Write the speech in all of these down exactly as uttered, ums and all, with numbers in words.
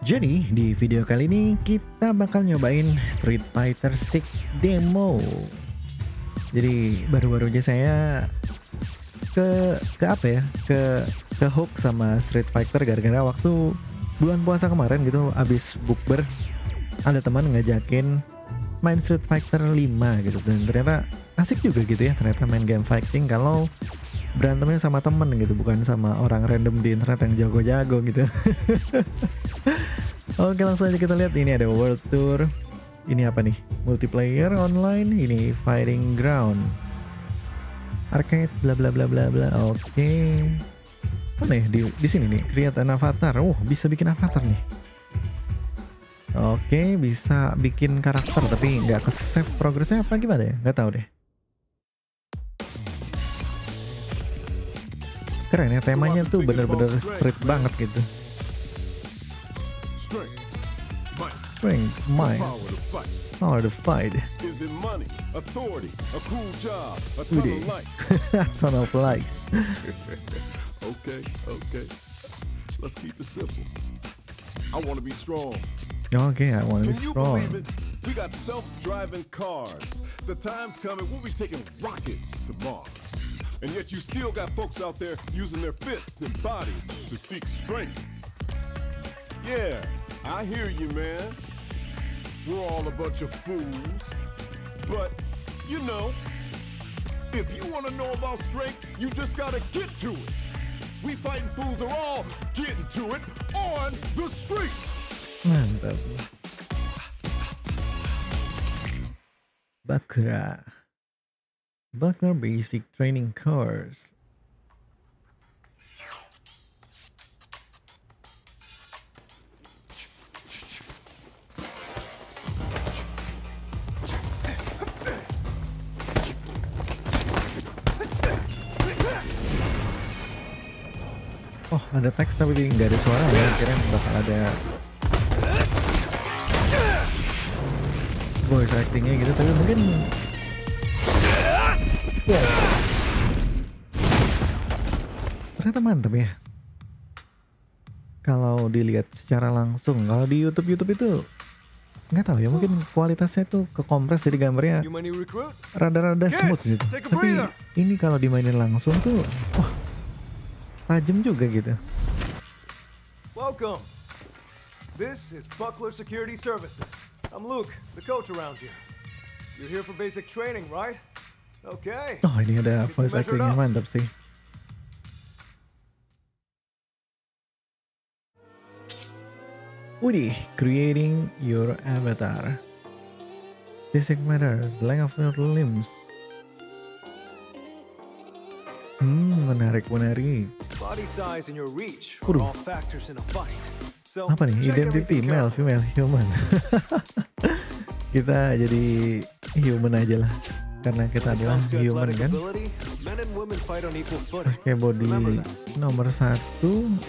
Jadi di video kali ini kita bakal nyobain Street Fighter enam demo. Jadi baru-baru aja saya ke ke apa ya? Ke ke hook sama Street Fighter gara-gara waktu bulan puasa kemarin gitu abis bukber ada teman ngajakin main Street Fighter lima gitu, dan ternyata asik juga gitu ya ternyata main game fighting kalau berantemnya sama temen gitu, bukan sama orang random di internet yang jago-jago gitu. Oke, langsung aja kita lihat. Ini ada World Tour. Ini apa nih? Multiplayer online. Ini Fighting Ground. Arcade bla bla bla bla bla. Oke. Mana ya di di sini nih? Create an avatar. Oh, bisa bikin avatar nih. Oke, bisa bikin karakter tapi nggak ke save progresnya apa gimana ya? Nggak tahu deh. Keren ya, temanya tuh bener-bener street banget gitu. Strength, might, power to fight. Is it money, authority, a cool job, a ton Udah. of likes? A ton of likes. Okay, okay. Let's keep it simple. I want to be strong. Oke, I want to be Can you strong. believe it? We got self-driving cars. The time's coming, we'll be taking rockets to Mars. And yet you still got folks out there using their fists and bodies to seek strength. Yeah, I hear you, man. We're all a bunch of fools. But, you know, if you want to know about strength, you just got to get to it. We fighting fools are all getting to it on the streets. Mantap. Bakura. Bakura Basic Training Course. Oh, ada teks tapi nggak ada suara ya. Kira bakal ada voice actingnya gitu, tapi mungkin ya. Ternyata mantep ya kalau dilihat secara langsung. Kalau di YouTube YouTube itu nggak tahu ya, mungkin kualitasnya tuh kekompres jadi gambarnya rada-rada smooth gitu. Tapi ini kalau dimainin langsung tuh wah, tajam juga gitu. Welcome. This is Buckler Security Services. I'm Luke, the coach around here. You're here for basic training, right? Okay. Oh, ini ada voice actingnya mantap sih. Widih, creating your avatar. Basic matter, the length of your limbs. Hmm, menarik, menarik. Body size and your reach are Waduh. all factors in a fight. So, Apa nih? check Identity, everything male, carefully. female, human. Kita jadi human aja lah, karena kita When it adalah comes to human athletic kan. ability, men and women fight on equal footing. Pakai body Remember that. nomor satu.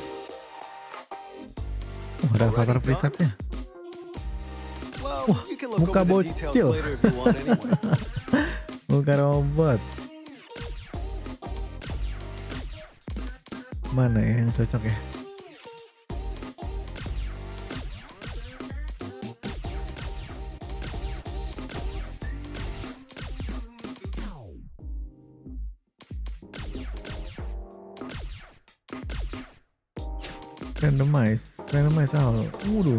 Oh, ada avatar presetnya. Well, Wah, you can look muka over the details bocil. later if you want anyway. Muka robot. Mana ya yang cocok ya? Randomize, randomize all. Waduh.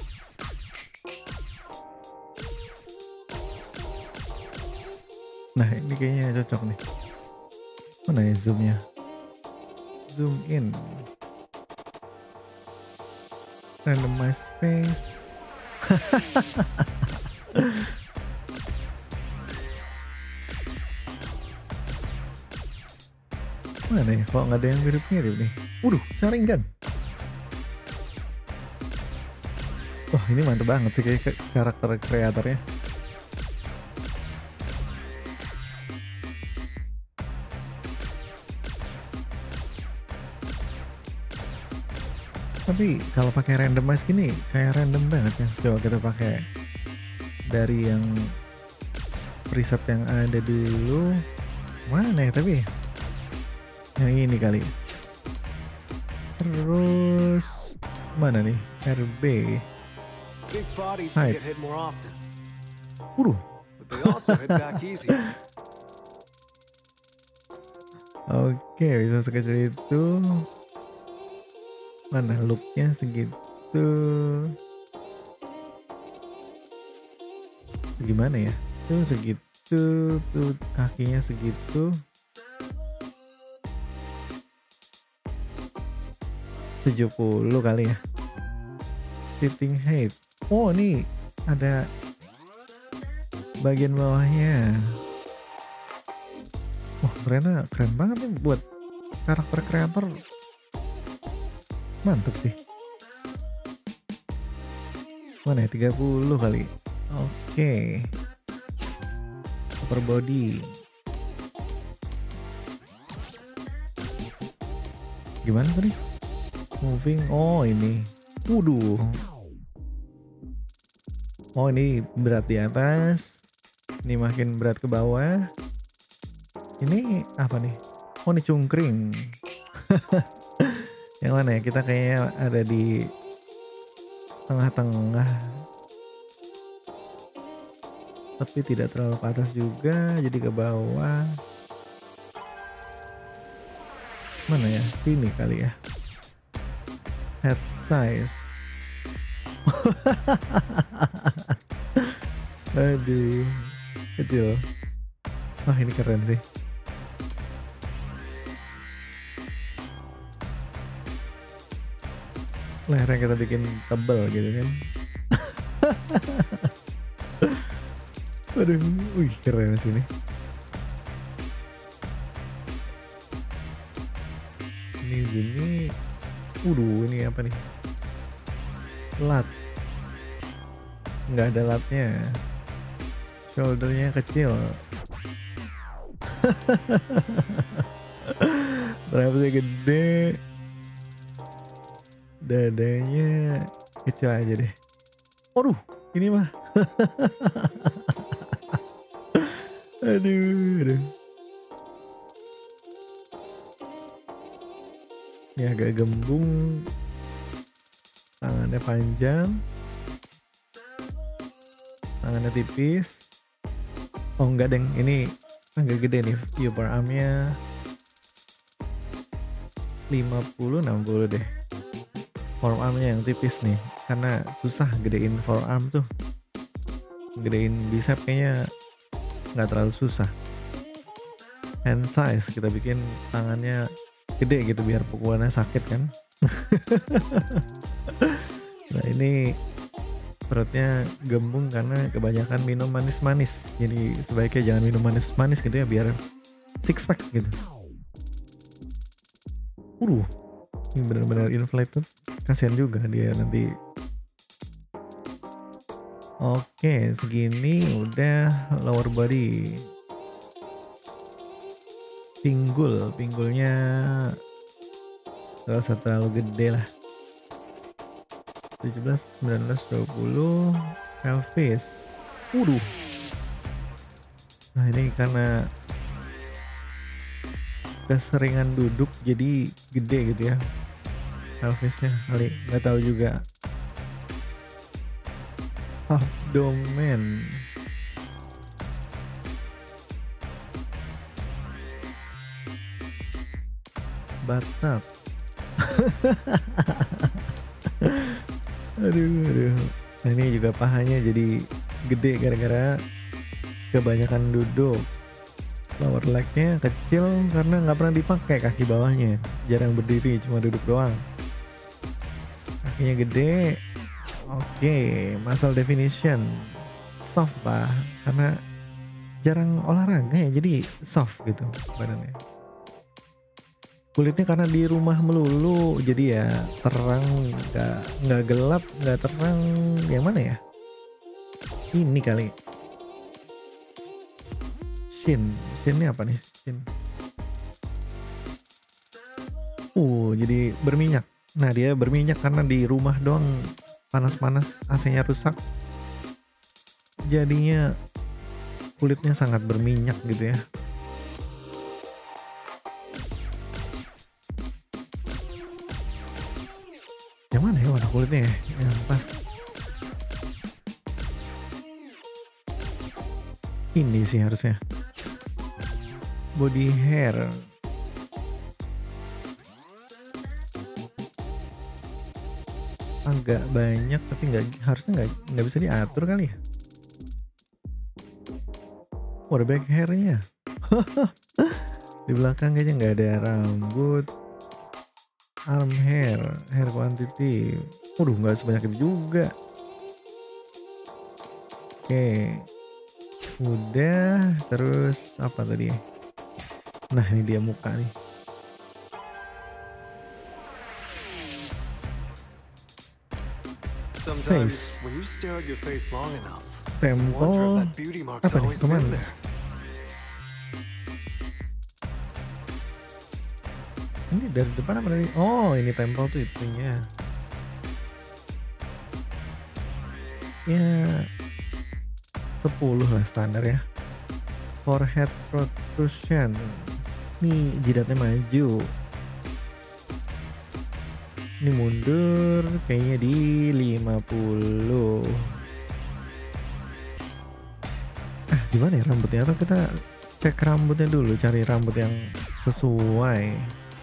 Nah, ini kayaknya cocok nih. Mana ya zoomnya? Zoom in. Randomize face. Mana ya? Kok nggak ada yang mirip-mirip nih? Waduh, Sharingan. Wah, ini mantep banget sih kayak ke- karakter kreatornya. Tapi kalau pakai randomize gini kayak random banget ya. Coba kita pakai dari yang preset yang ada dulu. Mana ya tapi? Yang ini kali. Terus Mana nih? R B. Big bodies can Height. get hit more often, Waduh. but they also hit back easy. Oke, bisa sekecil itu. Mana looknya segitu? Gimana ya? Tuh segitu, tuh kakinya segitu. tujuh puluh kali ya. Sitting height. Oh, ini ada bagian bawahnya. Wah, ternyata keren banget nih buat karakter kreator. Mantap sih. Mana ya? tiga puluh kali. Oke. Upper body. Gimana tadi? Moving. Oh, ini. Waduh. Oh, ini berat di atas. Ini makin berat ke bawah. Ini apa nih? Oh, ini cungkring. Yang mana ya? Kita kayaknya ada di tengah-tengah. Tapi tidak terlalu ke atas juga, jadi ke bawah. Mana ya? Sini kali ya. Head size. Aduh, kecil. Wah, ini keren sih. Lehernya kita bikin tebal gitu kan. Aduh, wih keren sih ini. Ini gini. Waduh, ini apa nih? Lat. Nggak ada latnya. Shouldernya kecil. Trapsnya gede. Dadanya kecil aja deh. Waduh, ini mah. Aduh, aduh. Ini agak gembung. Tangannya panjang. Tangannya tipis. Oh enggak deng, ini agak gede nih. Upper armnya lima puluh enam puluh deh. Forearmnya yang tipis nih. Karena susah gedein forearm tuh. Gedein bicep kayaknya nggak terlalu susah. Hand size kita bikin tangannya gede gitu biar pukulannya sakit kan. Nah, ini perutnya gembung karena kebanyakan minum manis-manis. Jadi sebaiknya jangan minum manis-manis gitu ya biar six pack gitu. Waduh, ini benar-benar inflated. Kasihan juga dia nanti. Oke, segini udah lower body. Pinggul, pinggulnya gak usah terlalu gede lah. tujuh belas, sembilan belas, dua puluh. Pelvis. Waduh. Nah, ini karena keseringan duduk jadi gede gitu ya pelvisnya kali, nggak tahu juga. Abdomen. Batak. Aduh, aduh. Nah, ini juga pahanya jadi gede gara-gara kebanyakan duduk. Lower legnya kecil karena nggak pernah dipakai kaki bawahnya. Jarang berdiri, cuma duduk doang. Kakinya gede. Oke, muscle definition soft lah, karena jarang olahraga ya, jadi soft gitu badannya. Kulitnya karena di rumah melulu, jadi ya terang, nggak nggak gelap, nggak terang. Yang mana ya? Ini kali. Shin, shinnya apa nih? Shin. Uh, jadi berminyak. Nah, dia berminyak karena di rumah doang panas-panas, A C-nya rusak. Jadinya kulitnya sangat berminyak gitu ya. Yang mana ya? Waduh. kulitnya ya, yang pas. Ini sih harusnya body hair. Agak banyak tapi nggak, harusnya nggak nggak bisa diatur kali ya. Oh, ada back hairnya. Di belakang kayaknya nggak ada rambut. Arm hair, hair quantity. Waduh, nggak sebanyak itu juga. Oke, udah. Terus apa tadi? Nah, ini dia muka nih. Face. Sometimes when you stare at your face long enough, wonder if Tempo. that beauty mark's Apa nih? always been Kemana? there. Ini dari depan apa dari? Oh, ini tempo tuh itunya. Ya, sepuluh lah standar ya. Forehead protrusion. Nih jidatnya maju. Ini mundur kayaknya di lima puluh. Ah, gimana ya rambutnya? Atau kita cek rambutnya dulu, cari rambut yang sesuai.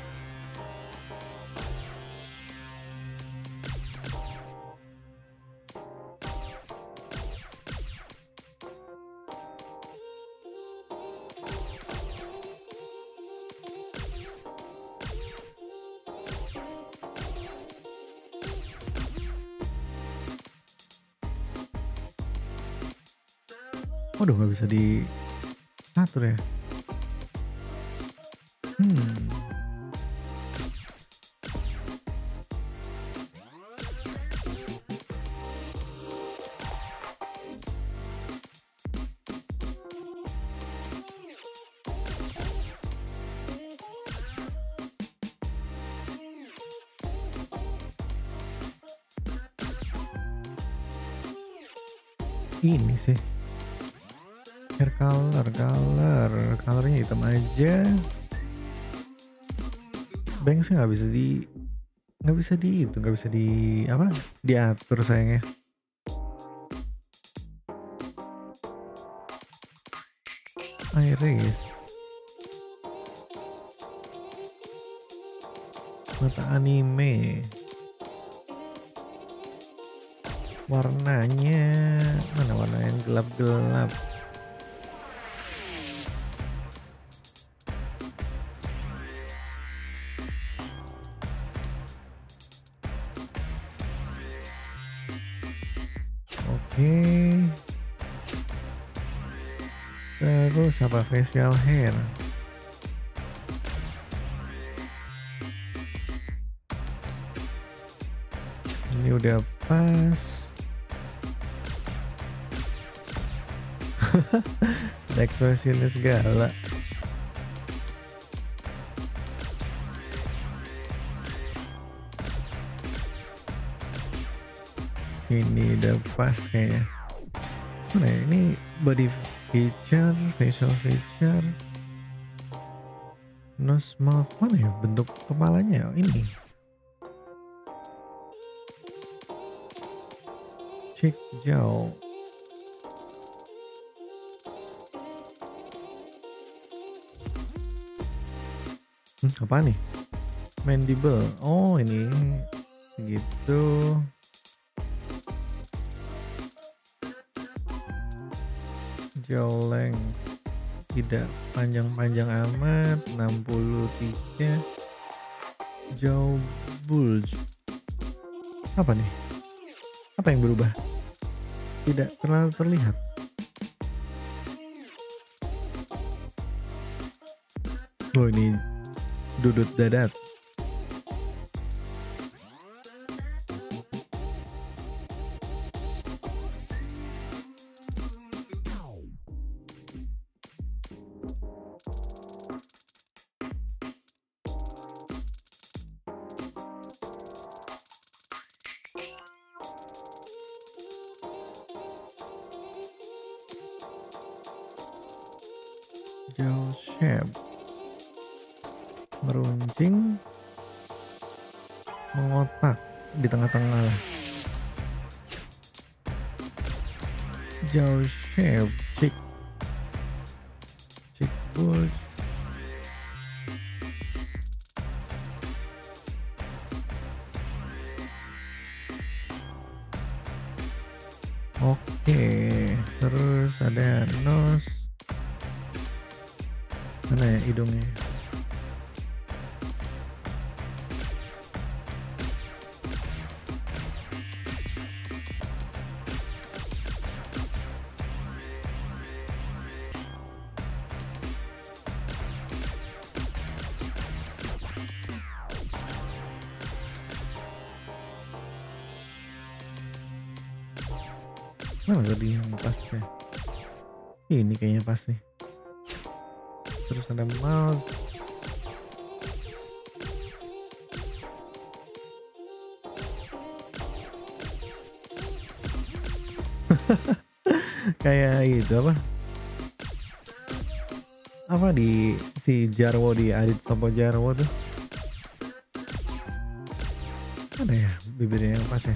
Waduh, nggak bisa diatur ya. Hmm. Ini sih. Hair color, color, colornya hitam aja. Bangs nggak bisa di, nggak bisa di itu, nggak bisa di apa? Diatur sayangnya. Iris, mata anime, warnanya mana, warna yang gelap-gelap. Oke, terus apa, facial hair. Ini udah pas. Ada ekspresinya segala. Ini udah pas kayaknya. Mana ya? Ini body feature, facial feature, nose, mouth. Mana ya bentuk kepalanya? Ini cheek, jaw. Hmm, apa nih? Mandible. Oh, ini segitu. Jaw length tidak panjang-panjang amat, enam puluh tiga. Jaw bulge. Apa nih? Apa yang berubah? Tidak terlalu terlihat. Oh, ini dudut dadat. Jaw shape, meruncing, mengotak. di tengah-tengah lah. Jauh shape, chick, chick bull. Oke, terus ada nose. Mana ya hidungnya? Mana tadi yang pas ya? Ini kayaknya pas nih. Terus ada mouse. Kayak itu apa? Apa di si Jarwo, di Adit Tompo Jarwo tuh? Mana ya bibirnya yang pas ya?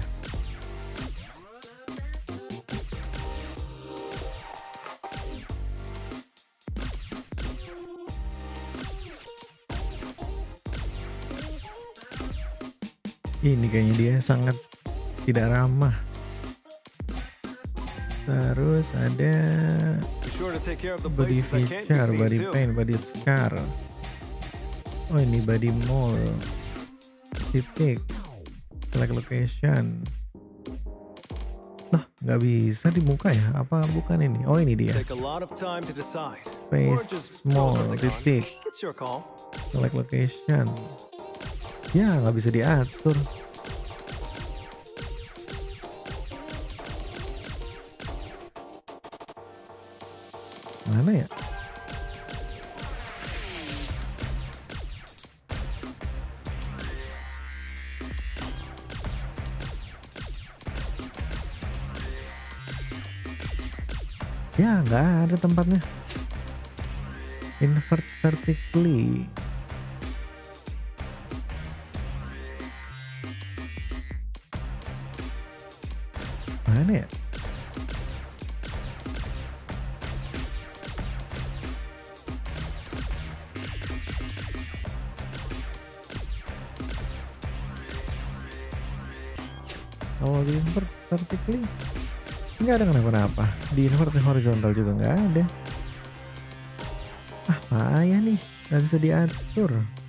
Ini kayaknya dia sangat tidak ramah. Terus ada body feature, body paint, body scar. Oh ini body mole, titik, select location. Lah nggak bisa di muka ya? Apa bukan ini? Oh ini dia. Face mole, titik, select location. Ya nggak bisa diatur. Mana ya? Ya nggak ada tempatnya. Invert vertically. Mana ya? Kalau di invert vertically nggak ada kenapa-napa. Di invert horizontal juga nggak ada. Ah payah nih, nggak bisa diatur.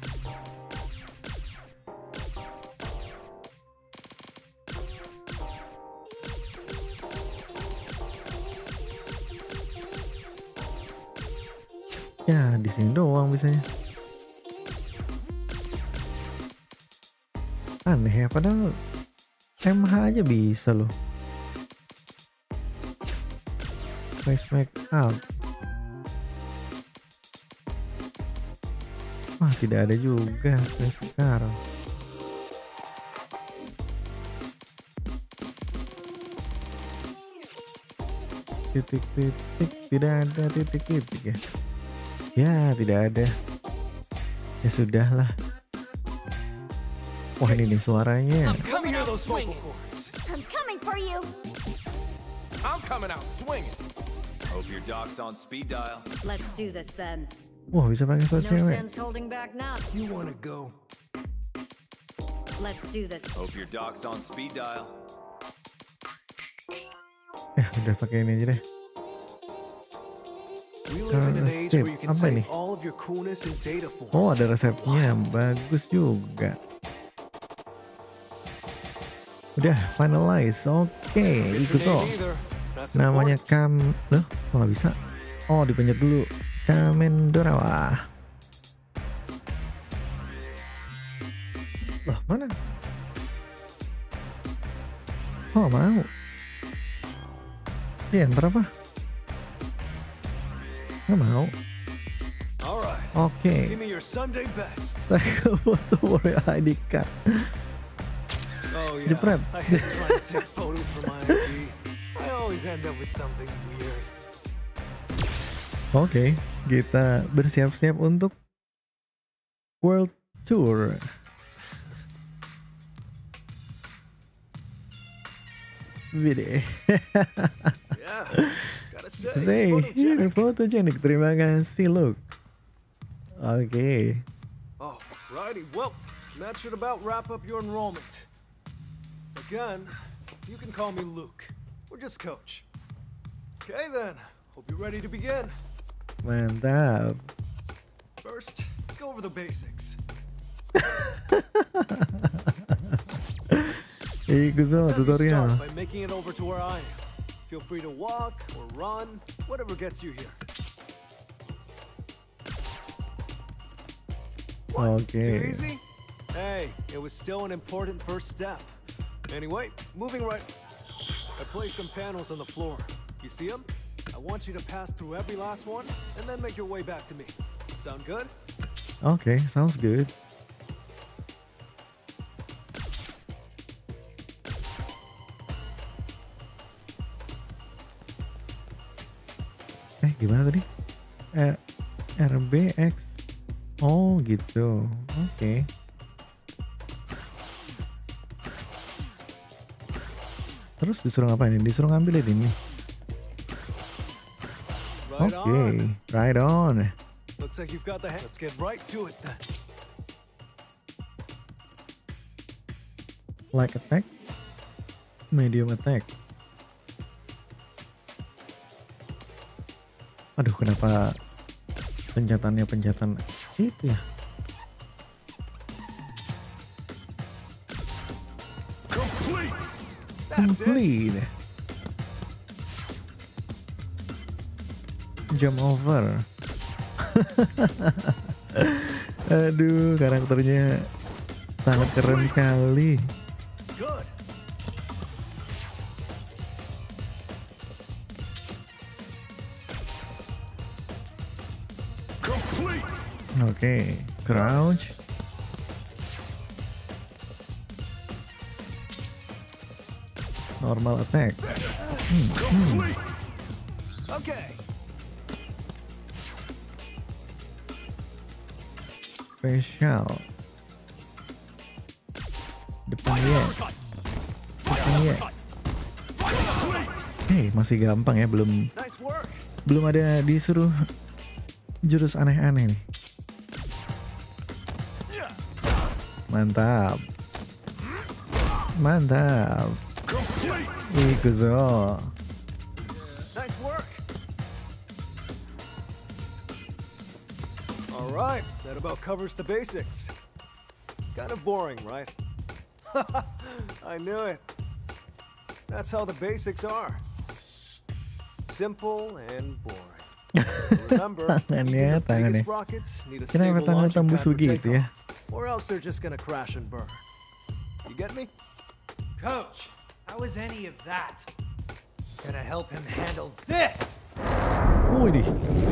Ya di sini doang bisanya. Aneh ya, padahal M H aja bisa loh. Face make up. Wah tidak ada juga face scar. Titik-titik, tidak ada titik-titik ya. Ya tidak ada. Ya sudahlah. Wah ini nih suaranya. I'm coming out swinging. I'm coming for you. I'm coming out swinging. Hope your doc's on speed dial. Let's do this then. Wah bisa pakai suara No cewek. sense holding back now. You wanna go? Let's do this. Hope your doc's on speed dial. Eh udah pakai ini aja deh. We live in an age Resep. where you can Apa save ini? all of your coolness in data form. Oh ada resepnya, bagus juga. Udah finalize, oke, Get ikut your so. name either. That's Namanya important. Kam, loh, kok nggak bisa? Oh dipencet dulu, Kamendorawa. Loh mana? Oh mau? Dia enter apa? Nggak mau. Alright. Oke. Give me your Sunday best. Take a photo for your I D card. Oh yeah. Jepret. I hate trying to take photos for my I D. I always end up with something weird. Oke, kita bersiap-siap untuk World Tour. Wih, Yeah, gotta say, say, photogenic. photogenic. Terima kasih, Luke. Oke. Oh, righty. Well, that should about wrap up your enrollment. Again, you can call me Luke, or just Coach. Okay then, hope you're ready to begin. Mantap. First, let's go over the basics. Ikuzo Let me tutorial. start by making it over to where I am. Feel free to walk or run, whatever gets you here. What? Okay. Too easy? Hey, it was still an important first step. Anyway, moving right. I placed some panels on the floor. You see them? I want you to pass through every last one and then make your way back to me. Sound good? Oke, sounds good. Eh, gimana tadi? Eh, R B X. Oh, gitu. Oke. Terus disuruh ngapain? Disuruh ngambilin ini. Right Oke, on. right on. Looks like you've got the hang. Let's get right to it then. Light attack, medium attack. Aduh, kenapa pencetannya pencetan itu ya? Complete! That's it. Complete. Jump over. Aduh, karakternya sangat keren sekali. Good. Complete! Oke, crouch. Normal attack. Complete! Okay. Special. Depan ya. Depan ya. Hei, masih gampang ya, belum Nice work. belum ada disuruh jurus aneh-aneh nih. Mantap. Mantap. Complete! Ikuzo. Nice work. All right, that about covers the basics. Kind of boring, right? I knew it. That's how the basics are. Simple and boring. Remember, Tangannya, even the tangannya. biggest rockets need a Kenapa stable tangan launching tembus pad for begitu ya? takeoff, or else they're just gonna crash and burn. You get me? Coach, how is any of that gonna help him handle this? Widih.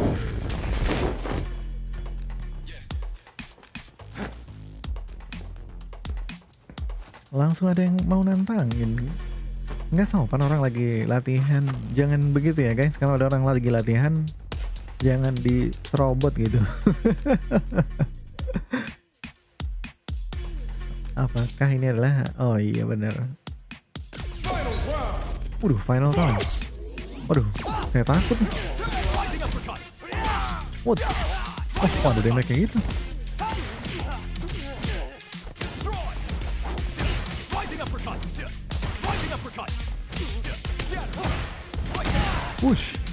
Langsung ada yang mau nantangin. Nggak sopan orang lagi latihan. Jangan begitu ya guys. Kalau ada orang lagi latihan, jangan diserobot gitu. Apakah ini adalah? Oh iya benar. Waduh, final round. Waduh, saya takut nih. Waduh, oh, kok ada damage kayak gitu? Wush.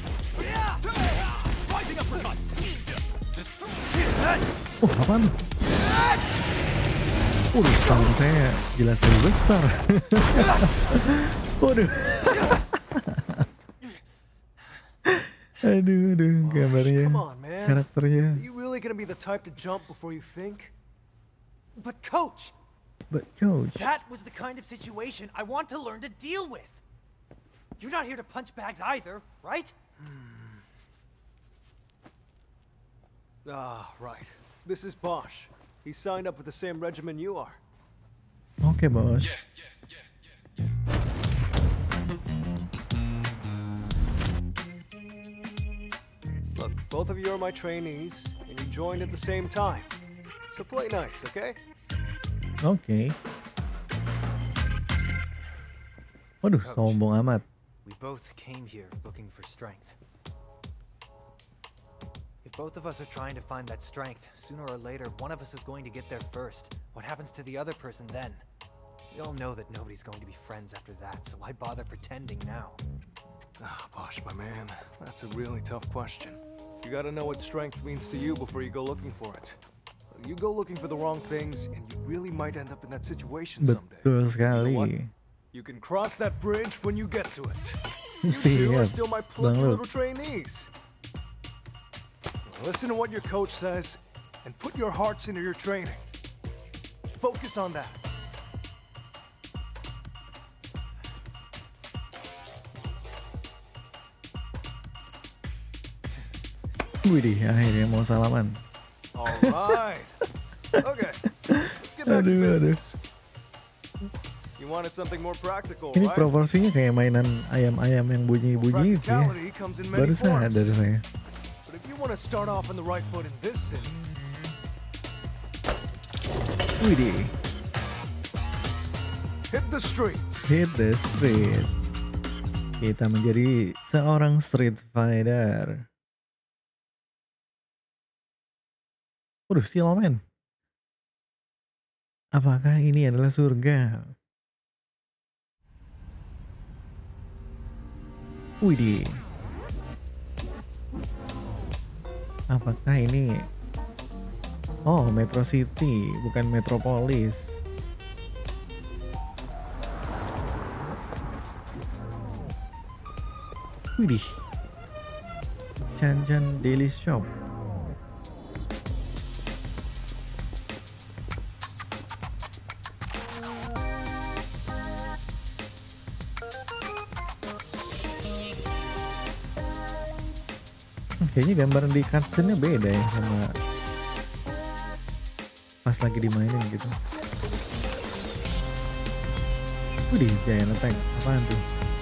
Oh, apaan tuh? Waduh, tangan saya jelas lebih besar. Waduh. Aduh, aduh, gambarnya, Come on, man. karakternya. Are you really gonna be the type to jump before you think? But coach, But coach, that was the kind of situation I want to learn to deal with. You're not here to punch bags either, right? Ah, right. This is Bosch. He signed up with the same regiment you are. oke bos. Look, both of you are my trainees, and you joined at the same time. So play nice, okay? Oke. Waduh, Coach, sombong amat. we both came here looking for strength. If both of us are trying to find that strength, sooner or later, one of us is going to get there first. What happens to the other person then? We all know that nobody's going to be friends after that, so why bother pretending now? Ah, Bosch, my man, that's a really tough question. You gotta know what strength means to you before you go looking for it. You go looking for the wrong things, and you really might end up in that situation someday. Betul You know what? sekali. You can cross that bridge when you get to it. You two are Siap, still my Bang plucky Lut. little trainees. Listen to what your coach says, and put your hearts into your training. Focus on that. Widih, akhirnya mau salaman. All right. Okay. Let's get back to Aduh, aduh. business. You wanted something more practical, Ini right? proporsinya kayak mainan ayam-ayam yang bunyi-bunyi itu ya. Practicality comes in many Baru sadar forms. saya. But if you want to start off on the right foot in this city, Widih, hit the streets. hit the street. Kita menjadi seorang street fighter. Waduh, Steel Man. Apakah ini adalah surga? Widih. Apakah ini? Oh, Metro City, bukan Metropolis. Widih. Chan-Chan Daily Shop. Hmm, Kayaknya gambaran di cutscene-nya beda ya sama pas lagi dimainin gitu. Widih, Giant Attack. Apaan tuh?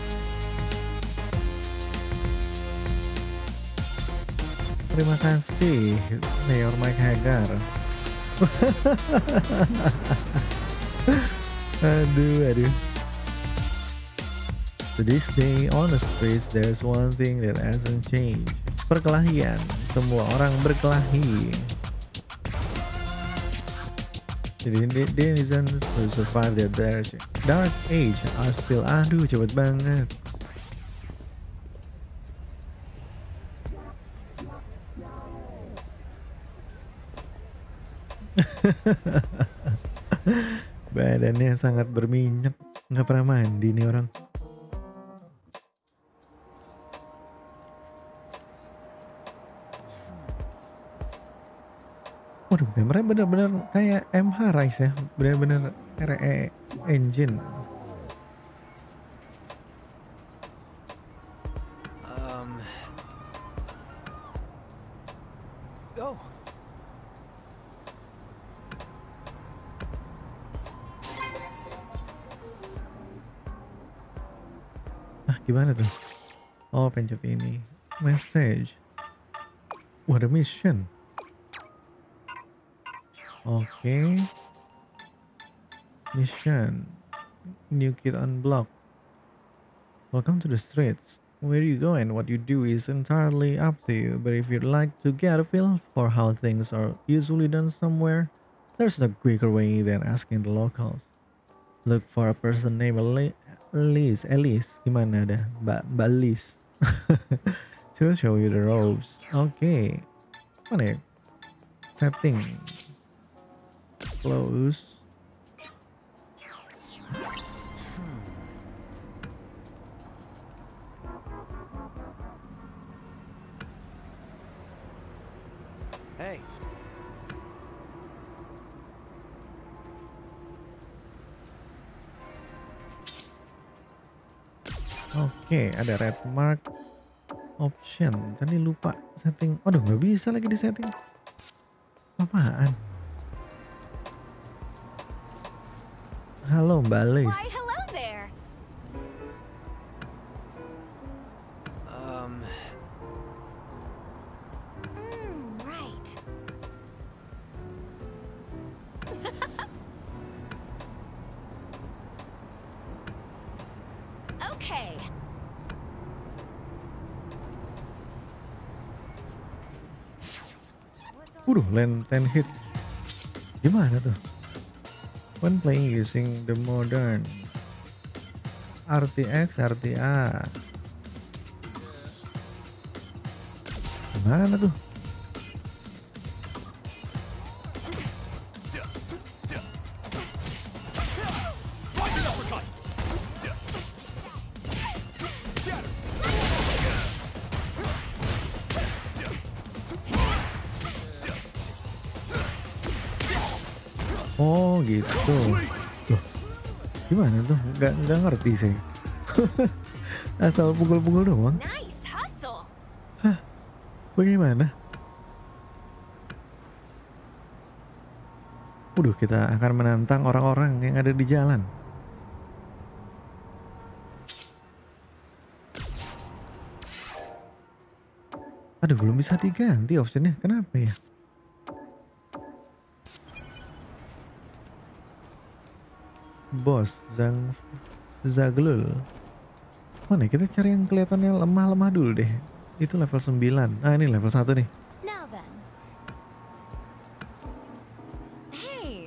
Terima kasih, Mayor Mike Hagar. Aduh, aduh. To this day on the streets, there's one thing that hasn't changed. Perkelahian. Semua orang berkelahi. Jadi the denizens who survive the dark, dark age are still. Aduh, cepet banget. Badannya sangat berminyak, nggak pernah mandi nih orang. Waduh, gambarnya bener-bener kayak M H Rise ya, bener-bener R E engine. Um. Oh. Ah, gimana tuh? Oh, pencet ini. Message. What a mission. Oke. Okay. Mission. New kid unblocked. Welcome to the streets. Where you go and what you do is entirely up to you, but if you'd like to get a feel for how things are usually done somewhere, there's no quicker way than asking the locals. Look for a person named Ali- Elise. Elise, gimana dah? Mbak Mbak Liz. She'll show you the ropes. Oke. Okay. Mana ya? Setting. Close. Hey. Oke, ada red mark option. Tadi lupa setting. Waduh, nggak bisa lagi di setting. Apaan? Halo Mbak Liz. Why, hello there. Um. Mm, right. Okay. Waduh, land ten hits. Gimana tuh? When playing using the modern R T X, R T A. Gimana tuh? Oh gitu. Loh, gimana tuh? Nggak nggak ngerti saya. Asal pukul-pukul doang. Nice hustle. Hah? Bagaimana? Waduh, kita akan menantang orang-orang yang ada di jalan. Aduh, belum bisa diganti optionnya. Kenapa ya? Bos Zang Zaglul. Mana kita cari yang kelihatannya lemah-lemah dulu deh. Itu level sembilan. Ah, ini level satu nih. Now then. Hey.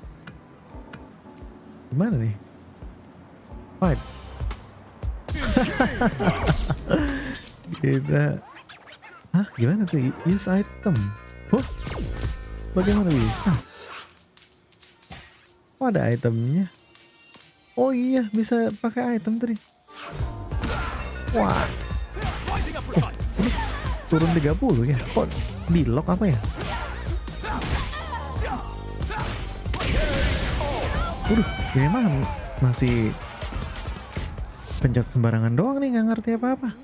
Gimana nih? Fight. Kita. Hah? Gimana tuh? Use item. Oh, bagaimana bisa? Oh, ada itemnya. Oh iya, bisa pakai item tadi. Wah. Oh, ini turun tiga puluh ya. Kok di lock apa ya? Waduh, ini mah masih pencet sembarangan doang nih, nggak ngerti apa-apa.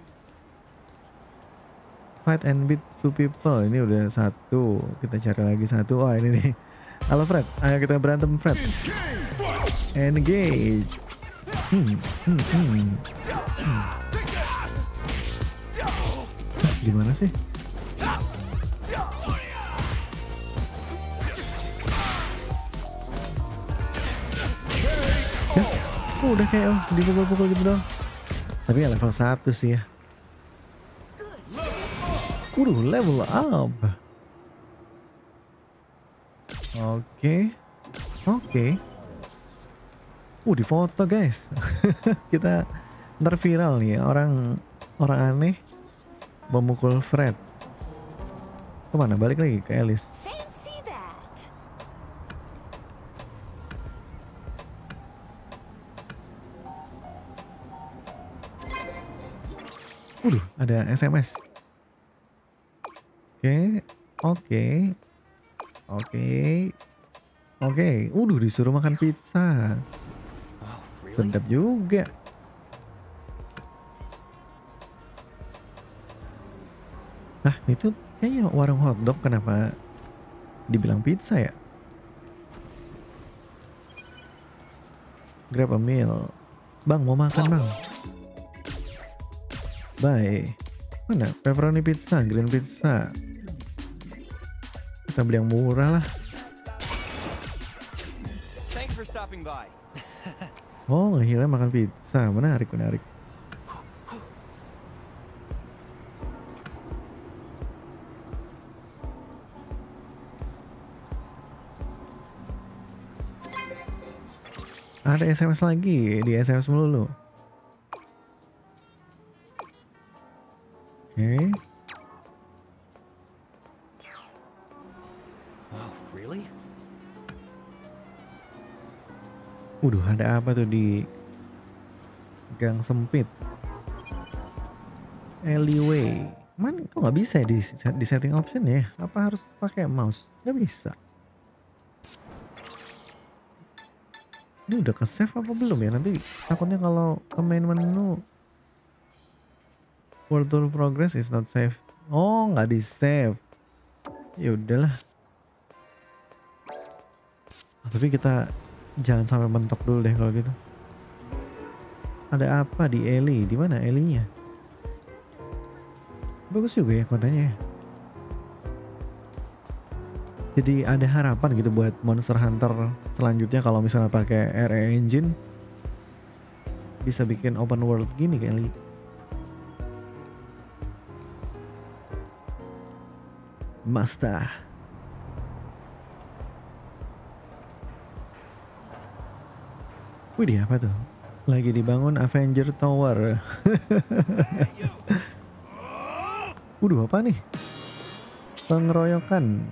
Fight and beat two people. Ini udah satu. Kita cari lagi satu. Wah, ini nih. Halo Fred, ayo kita berantem Fred. Engage. Hmm, hmm, hmm. Hmm. Gimana sih? Ya, oh, udah kayak oh, dipukul-pukul gitu dong. Tapi ya level satu sih ya. Waduh, level up. Oke. Oke. Uh, di foto guys. Kita ntar viral nih ya, orang orang aneh memukul Fred. Kemana? Balik lagi ke Alice. Fancy that. Waduh, ada S M S. Oke, oke, oke, oke. Waduh, disuruh makan pizza. Sedap juga. Nah, itu kayaknya warung hotdog, kenapa dibilang pizza ya? Grab a meal. Bang, mau makan bang? Bye. Mana? Pepperoni pizza, green pizza. Kita beli yang murah lah. Thanks for stopping by. Oh, ngehilnya makan pizza. Menarik, menarik. Ada S M S lagi. Di S M S melulu. Oke. Okay. Oh, really? Waduh, ada apa tuh di gang sempit? Alleyway. Man, kok nggak bisa di, di setting option ya? Apa harus pakai mouse? Nggak bisa. Ini udah ke save apa belum ya? Nanti takutnya kalau ke main menu World Tour progress is not saved. Oh, nggak di save. Ya udahlah. Tapi kita jangan sampai mentok dulu deh kalau gitu. Ada apa di Ellie? Di mana Ellie-nya? Bagus juga ya kontennya. Jadi ada harapan gitu buat Monster Hunter selanjutnya kalau misalnya pakai R E Engine. bisa bikin open world gini kali. Mazda. Widih, apa tuh? Lagi dibangun Avenger Tower. Waduh, apa nih? Pengeroyokan.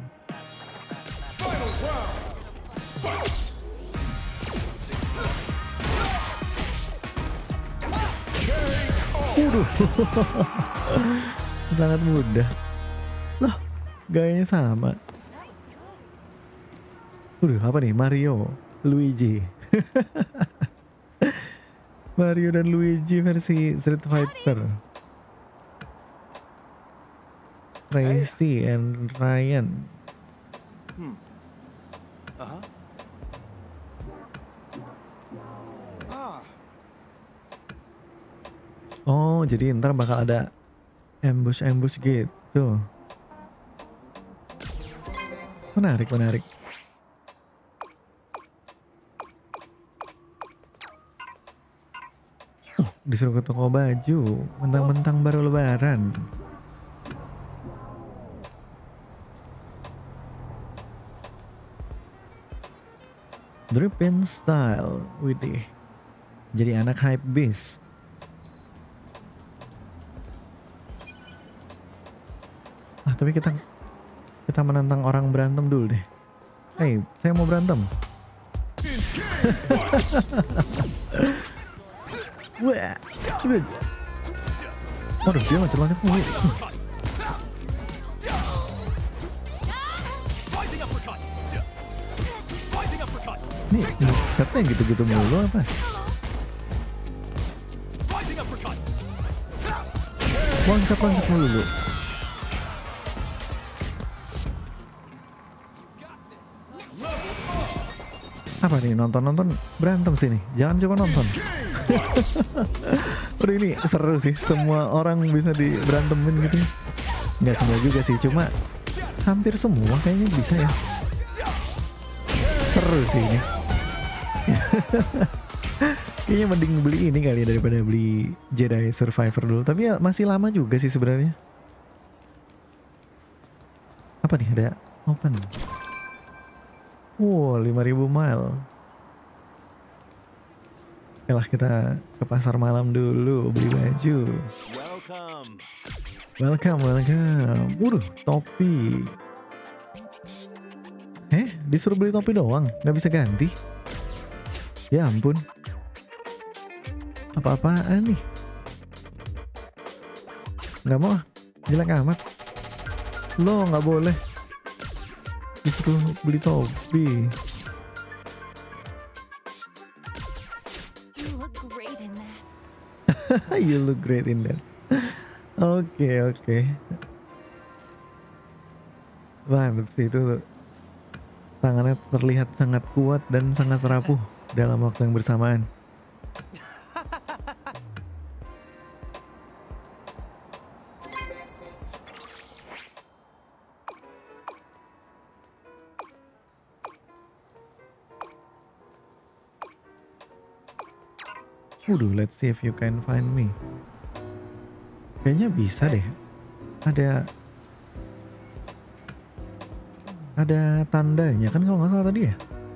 Waduh. Sangat mudah. Loh, gayanya sama. Waduh, apa nih? Mario, Luigi. Mario dan Luigi versi Street Fighter. Tracy and Ryan. Hmm. Uh-huh. Ah. Oh, jadi ntar bakal ada ambush-ambush gitu. Menarik, menarik. Uh, disuruh ke toko baju, mentang-mentang baru lebaran. Drippin style, widih. Jadi anak hype beast. Ah, tapi kita kita menantang orang berantem dulu deh. Hey, saya mau berantem. Wah, waduh, dia loncat-loncat mulu. Nih, setnya gitu-gitu mulu apa? Loncat-loncat mulu lu. Apa nih, nonton-nonton berantem sini? Jangan cuma nonton. Udah, ini seru sih, semua orang bisa diberantemin gitu. Nggak semua juga sih, cuma hampir semua kayaknya bisa ya. Seru sih ini. Kayaknya mending beli ini kali ya daripada beli Jedi Survivor dulu. Tapi ya masih lama juga sih sebenarnya. Apa nih, ada open. Wow, lima ribu mile. Oke lah, kita ke pasar malam dulu beli baju. Welcome. Welcome, welcome. Waduh, topi. Eh, disuruh beli topi doang, nggak bisa ganti? Ya ampun. Apa-apaan nih? Nggak mau, jelek amat. Lo nggak boleh disuruh beli topi. You look great in that. You look great in that. Oke, oke. Mantap sih itu. Tangannya terlihat sangat kuat dan sangat rapuh dalam waktu yang bersamaan. Waduh, let's see if you can find me. Kayaknya bisa deh. Ada ada tandanya kan kalau nggak salah tadi ya.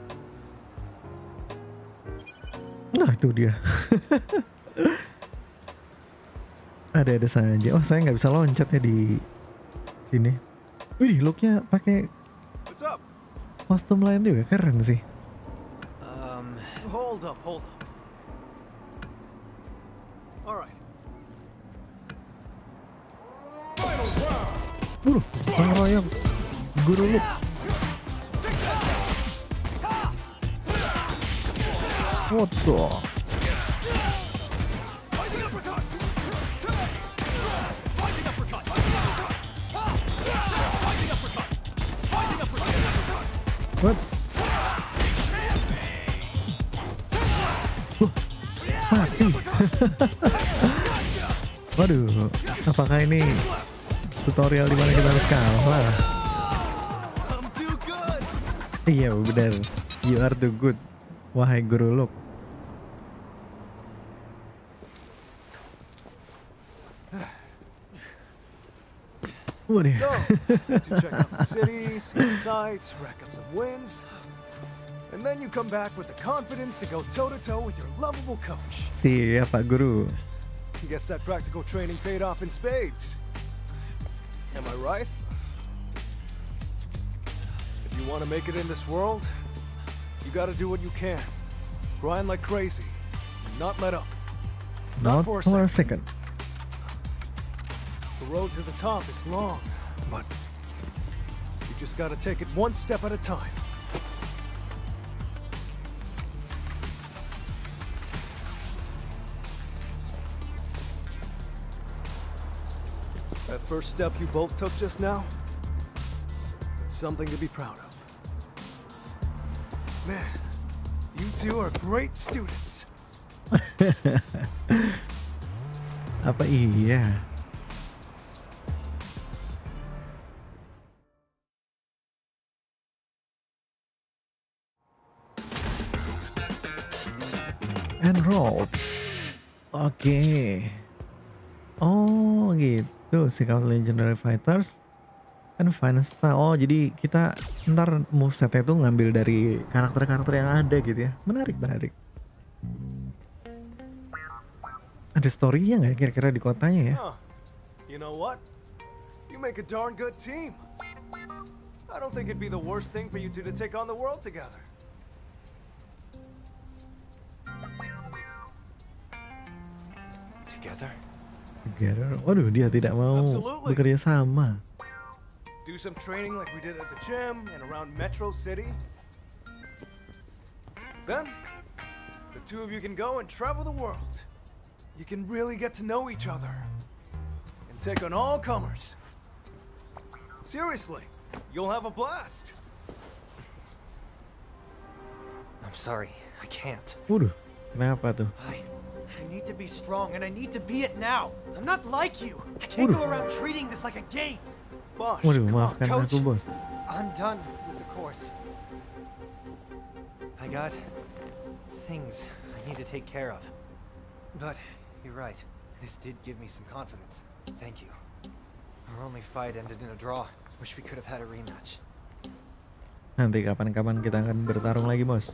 Nah, itu dia. Ada-ada saja. Oh, saya nggak bisa loncat ya di sini. Wih, looknya pakai What's up? kostum lain juga, keren sih. Um, Hold up, hold up. All right. Waduh, pengeroyok guru lu. Waduh. Whoops. Wah, mati. Waduh, apakah ini tutorial dimana kita harus kalah? I'm too good. Iya benar, you are too good, wahai guru Luke. Waduh. So, to check out the city, see the sights, rack up some wins, and then you come back with the confidence to go toe-to-toe with your lovable coach. Siap Pak Guru. Guess that practical training paid off in spades. Am I right? If you want to make it in this world, you gotta do what you can. Grind like crazy, and not let up. Not for a second. The road to the top is long, but you just gotta take it one step at a time. That first step you both took just now, it's something to be proud of. Man, you two are great students. Apa iya? Enroll. Oke. Oh gitu. Seek out legendary fighters and find style. Oh jadi kita ntar movesetnya itu ngambil dari karakter-karakter yang ada gitu ya. Menarik menarik. Ada story-nya nggak ya kira-kira di kotanya ya? Huh. You know what? You make a darn good team. I don't think it'd be the worst thing for you two to take on the world together. Together? Together. Waduh, dia tidak mau Absolutely. bekerja sama. Do some training like we did at the gym and around Metro City. Then, the two of you can go and travel the world. You can really get to know each other. And take on all comers. Seriously, you'll have a blast. I'm sorry, I can't. Waduh, kenapa tuh? I, I need to be strong, and I need to be it now. I'm not like you. I can't go around treating this like a game. Bosh, Waduh, come on. maafkan Coach. aku bos. I'm done with the course. I got things I need to take care of. But you're right. This did give me some confidence. Thank you. Our only fight ended in a draw. Wish we could have had a rematch. Nanti kapan-kapan kita akan bertarung lagi bos.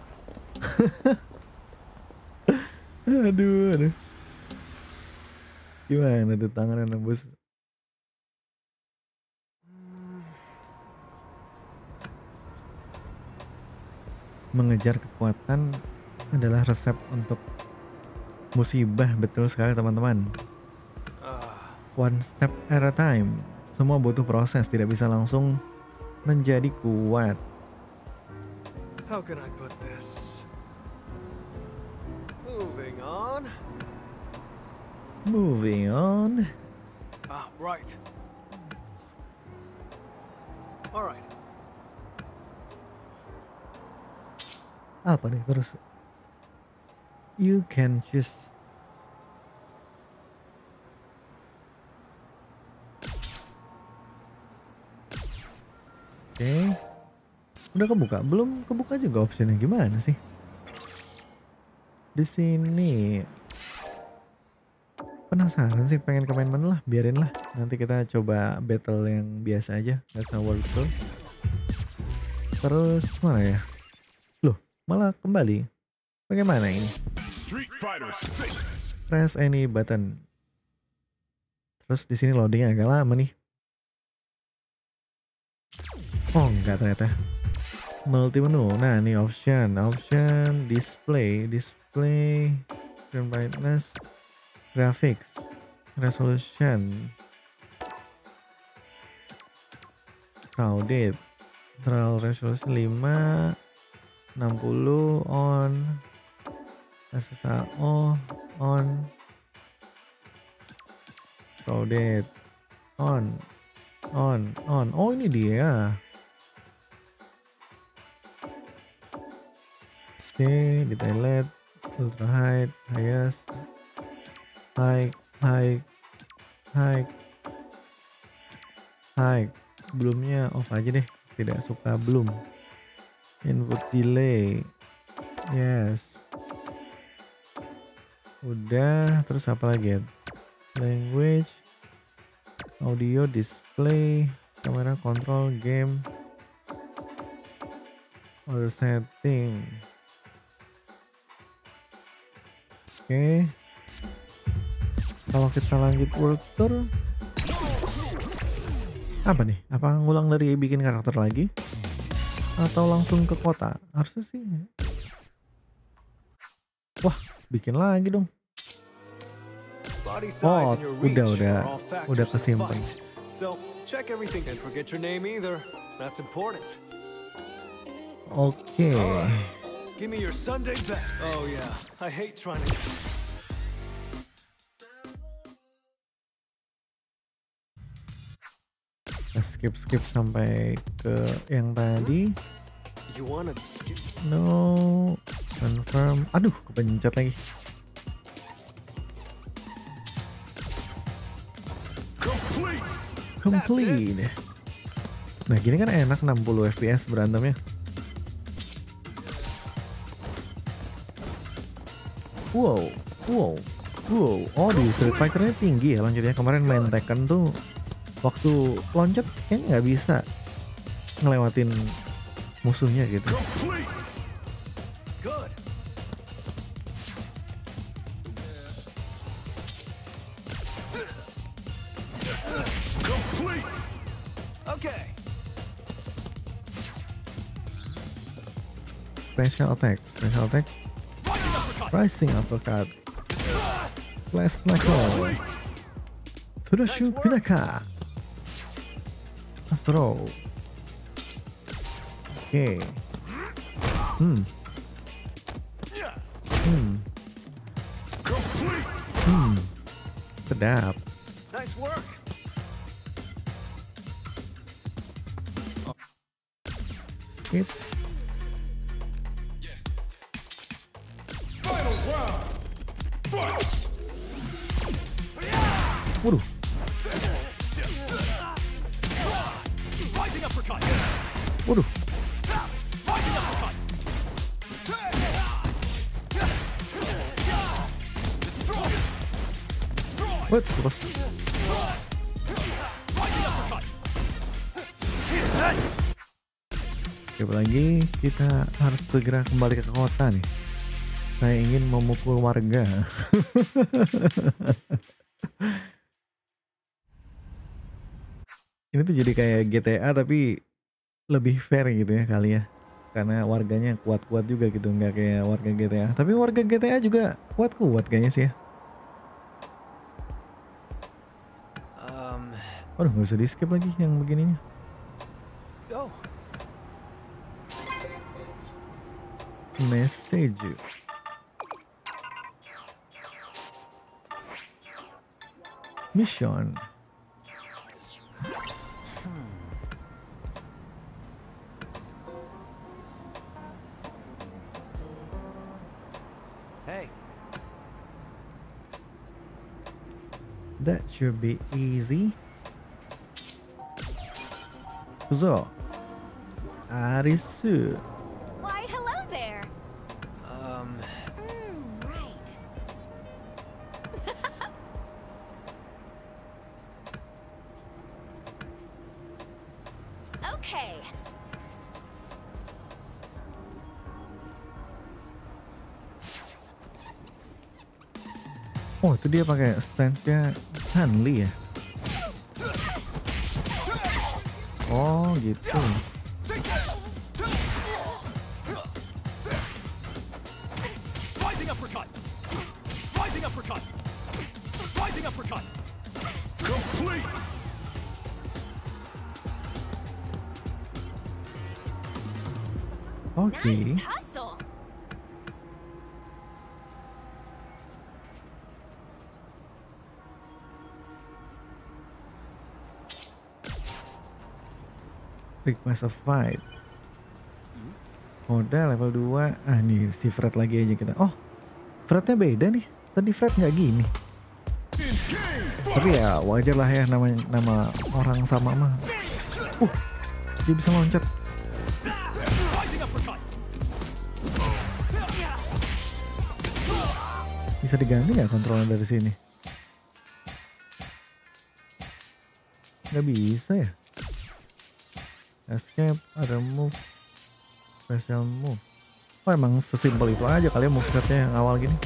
Aduh, aduh. Gimana tuh tangan nembus? Mengejar kekuatan adalah resep untuk musibah, betul sekali teman-teman. One step at a time. Semua butuh proses, tidak bisa langsung menjadi kuat. How can I put this? Moving on. Moving on. Ah, right. All right. Apa nih terus? You can choose. Oke. Okay. Udah kebuka? Belum kebuka juga optionnya, gimana sih? Di sini. Penasaran sih, pengen ke main menu lah, biarin lah. Nanti kita coba battle yang biasa aja, nggak usah world tour. Terus mana ya? Loh, malah kembali. Bagaimana ini? Street Fighter six. Press any button. Terus di sini loadingnya agak lama nih. Oh enggak ternyata. Multi menu. Nah ini option, option, display, display, screen brightness, graphics, resolution, crowded, terlalu resolusi lima, enam puluh on, S S A O on, crowded on, on, on. Oh ini dia. Oke, okay, detail L E D, ultra high, highest, high, high, high, high. Belumnya off aja deh, tidak suka belum. Input delay, yes. Udah, terus apa lagi ya? language, audio, display, kamera, control, game, other setting. Oke. Okay. Kalau kita lanjut world tour, apa nih? Apa ngulang dari bikin karakter lagi? Atau langsung ke kota? Harusnya sih. Wah, bikin lagi dong. Oh, udah udah udah kesimpan. So check everything and forget your name either. That's important. Oke. Okay. Give me your Sunday best. Oh yeah, I hate trying to. Skip skip sampai ke yang tadi. You wanna skip? No, confirm. Aduh, kepencet lagi. Complete. Complete. Nah, gini kan enak enam puluh F P S berantemnya. Wow, wow, wow. Oh, di Street Fighter-nya tinggi ya lanjutnya. Kemarin main Tekken tuh waktu loncat kayaknya nggak bisa ngelewatin musuhnya gitu. Good. Okay. Special attack, special attack. Rising uppercut. Flash knuckle. Furushu Pinaka. Throw. Oke. Okay. Hmm. Hmm. Hmm. Sedap. Nice work. Skip. Waduh. Waduh. What? Terus. Oke, lagi kita harus segera kembali ke kota nih. Saya ingin memukul warga. Ini tuh jadi kayak G T A tapi lebih fair gitu ya kali ya. Karena warganya kuat-kuat juga gitu, nggak kayak warga G T A. Tapi warga G T A juga kuat-kuat kayaknya sih ya. Um. Waduh, nggak usah di skip lagi yang begininya. Oh. Message. Mission. Hey. That should be easy. Kuzo. Arisu. Why, hello there. Um. Mm, right. Okay. Oh, itu dia pakai stance-nya Hanli ya. Oh, gitu. Rising uppercut. Rising uppercut. Rising uppercut. Complete. Oke. Nice hustle. Request a fight. Udah level dua. Ah nih si Fred lagi aja kita. Oh, Frednya beda nih. Tadi Fred nggak gini. Tapi ya wajar lah ya, nama nama orang sama mah. Uh, dia bisa loncat. Bisa diganti nggak kontrolnya dari sini? Nggak bisa ya? Escape, ada move, special move. Oh emang sesimpel itu aja kali ya move setnya yang awal gini.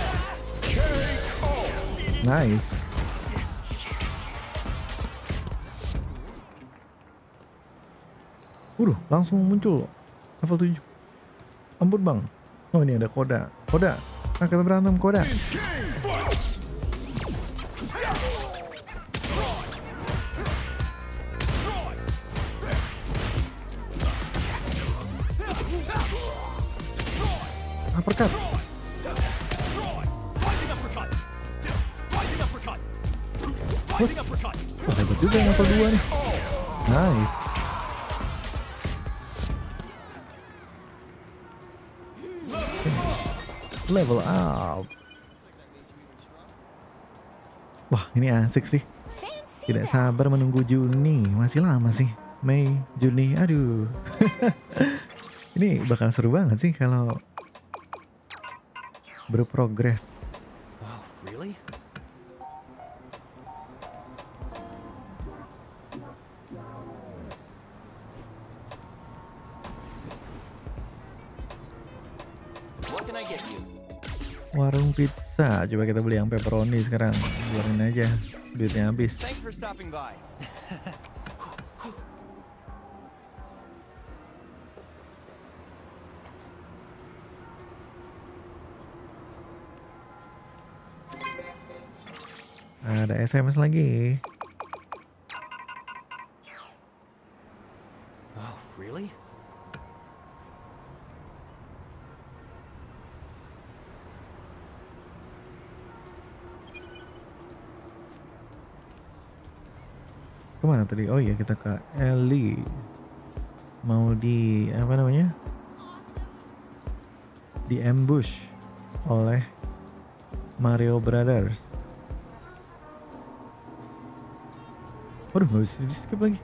Nice. Waduh, langsung muncul level tujuh. Ampun bang. Oh ini ada Koda. Koda. Nah kita berantem Koda. Uppercut. Wah hebat juga yang level dua nih. Nice. Level up. Wah ini asik sih. Tidak sabar menunggu Juni. Masih lama sih. Mei, Juni, aduh. Ini bakal seru banget sih kalau berprogres. Wow, really? What can I get you? Warung pizza, coba kita beli yang pepperoni sekarang. Biarin aja, duitnya habis. Thanks for stopping by. Ada S M S lagi. Oh, really? Kemana tadi? Oh iya kita ke Ellie. Mau di apa namanya? Di ambush oleh Mario Brothers. Waduh gak bisa di skip lagi.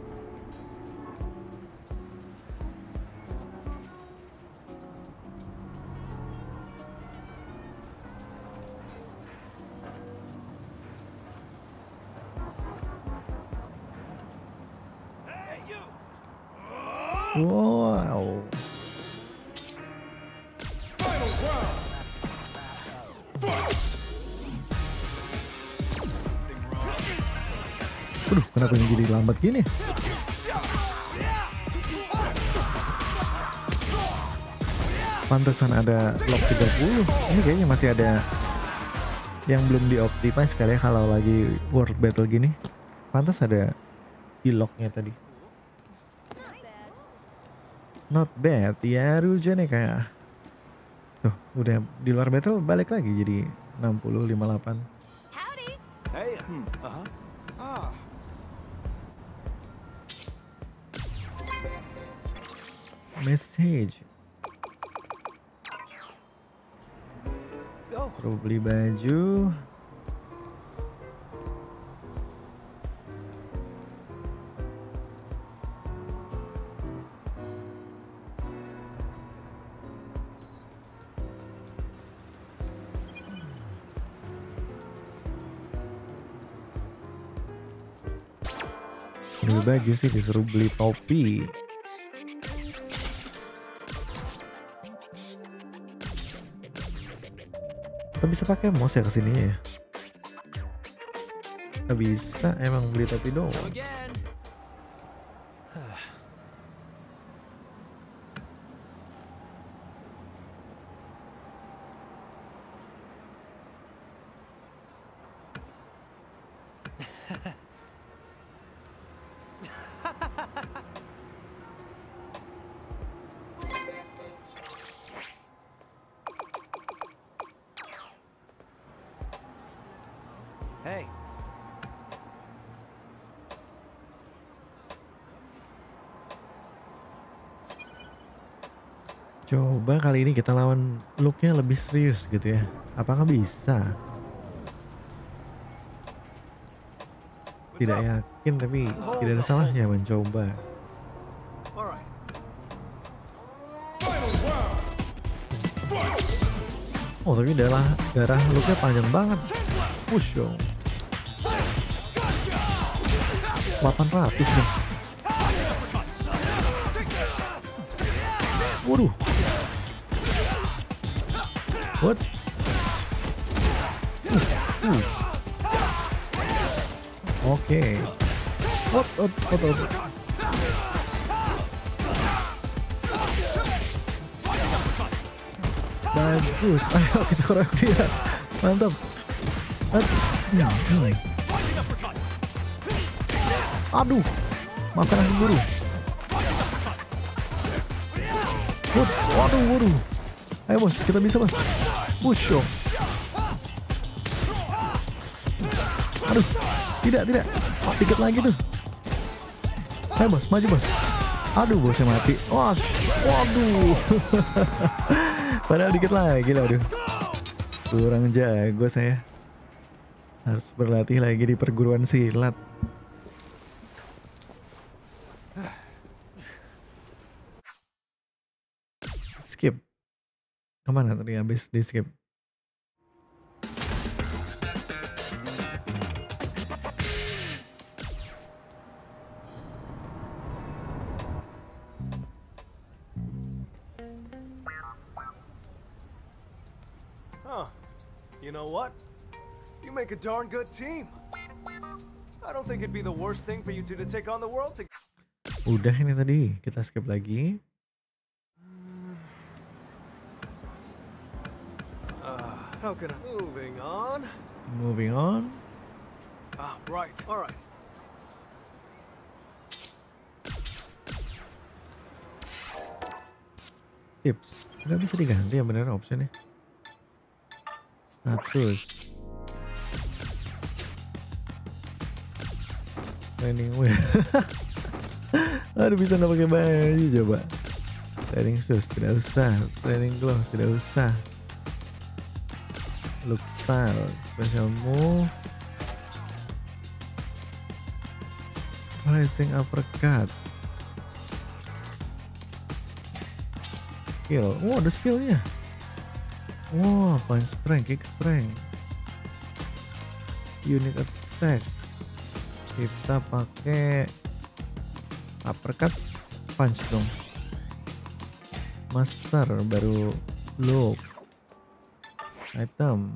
Wow. Waduh, kenapa ini jadi lambat gini? Pantesan ada lock tiga puluh. Ini kayaknya masih ada yang belum dioptimize kali ya kalau lagi world battle gini. Pantas ada di locknya tadi. Not bad, ya rujanya kayak tuh udah di luar battle balik lagi jadi enam puluh lima puluh delapan. Howdy. Hey, hmm, uh-huh. Ah. Message. Oh, Perlu beli baju. Beli baju sih disuruh beli topi. Kita bisa pakai mouse ya kesini ya. Nggak bisa, emang beli topi doang. Go again. hey. Coba kali ini kita lawan looknya lebih serius gitu ya. Apakah bisa? Tidak yakin tapi tidak ada salahnya mencoba. Alright. Oh tapi darah darah looknya panjang banget. Push dong. delapan ratus nih. Waduh. What? Uh, uh. Oke. Okay. What? What? What? What? Bagus. Ayo kita korek dia. Mantap. Let's. Hmm, hmm. Aduh. Makanan guru. Woods. Waduh, waduh. Ayo bos, kita bisa bos. Push yo. Aduh, tidak, tidak. Oh, dikit lagi tuh. Ayo bos, maju bos. Aduh, bosnya mati. Wah, waduh. Padahal dikit lagi lah, aduh. Kurang jago saya. Harus berlatih lagi di perguruan silat. Skip. Kemana tadi habis di skip? Huh. You know what? You make a darn good team. I don't think it'd be the worst thing for you two to take on the world together. Udah ini tadi, kita skip lagi. Uh, how can I... Moving on. Moving on. Ah, right. All right. Tips. Nggak bisa diganti ya bener optionnya. Status. Training wheel. Aduh, bisa nggak pakai baju coba. Training shoes tidak usah. Training gloves tidak usah. Look style, special move, rising uppercut, skill. Oh, ada skillnya. Wah, wow, punch strength, kick strength, unique attack. Kita pakai uppercut, punch dong. Master baru look. Item,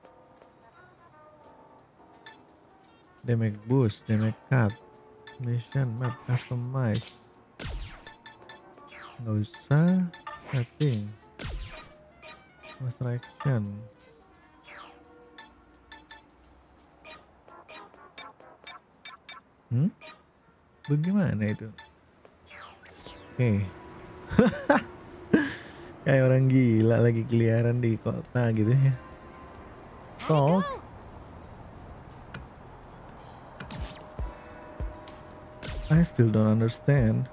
damage boost, damage cut, mission map, customize. Nggak usah. Setting, master action. Hmm? Bagaimana itu? Oke. Okay. Kayak orang gila lagi keliaran di kota gitu ya. Talk. I still don't understand.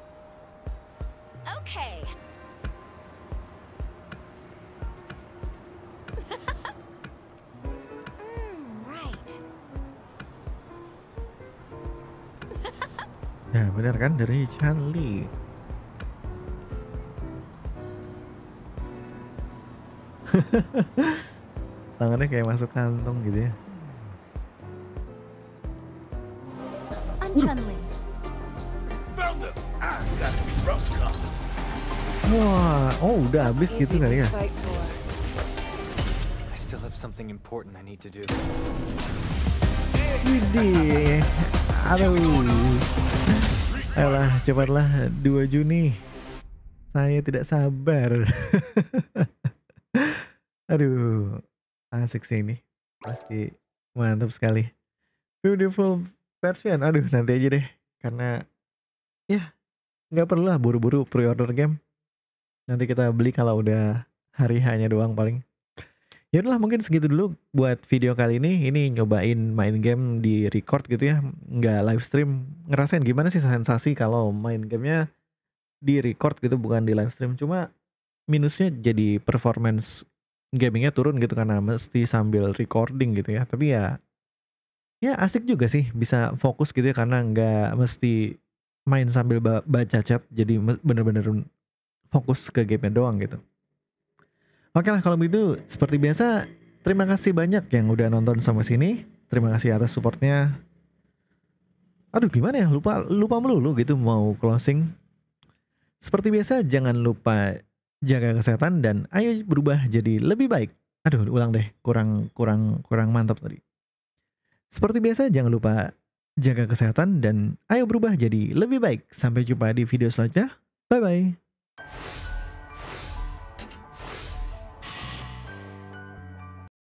Okay. mm, right. Ya benar kan, dari Chanli. Tangannya kayak masuk kantong gitu ya. Wah, oh udah habis gitu kali ya. I still have something important I need to do. Widih. Aduh. Ayolah, cepatlah dua Juni. Saya tidak sabar. Aduh, asik sih ini. Pasti mantap sekali. Beautiful version. Aduh, nanti aja deh. Karena ya nggak perlu lah buru-buru pre-order game. Nanti kita beli kalau udah hari hanya doang paling. Ya udahlah, mungkin segitu dulu buat video kali ini. Ini nyobain main game di record gitu ya, nggak live stream. Ngerasain gimana sih sensasi kalau main gamenya di record gitu, bukan di live stream. Cuma minusnya jadi performance gamingnya turun gitu karena mesti sambil recording gitu ya. Tapi ya ya asik juga sih, bisa fokus gitu ya karena nggak mesti main sambil baca chat. Jadi bener-bener fokus ke gamenya doang gitu. Oke lah kalau begitu, seperti biasa terima kasih banyak yang udah nonton sampai sini. Terima kasih atas supportnya. Aduh gimana ya, lupa lupa melulu gitu mau closing. Seperti biasa jangan lupa jaga kesehatan dan ayo berubah jadi lebih baik. Aduh ulang deh, kurang kurang kurang mantap tadi. Seperti biasa jangan lupa jaga kesehatan dan ayo berubah jadi lebih baik. Sampai jumpa di video selanjutnya. Bye bye.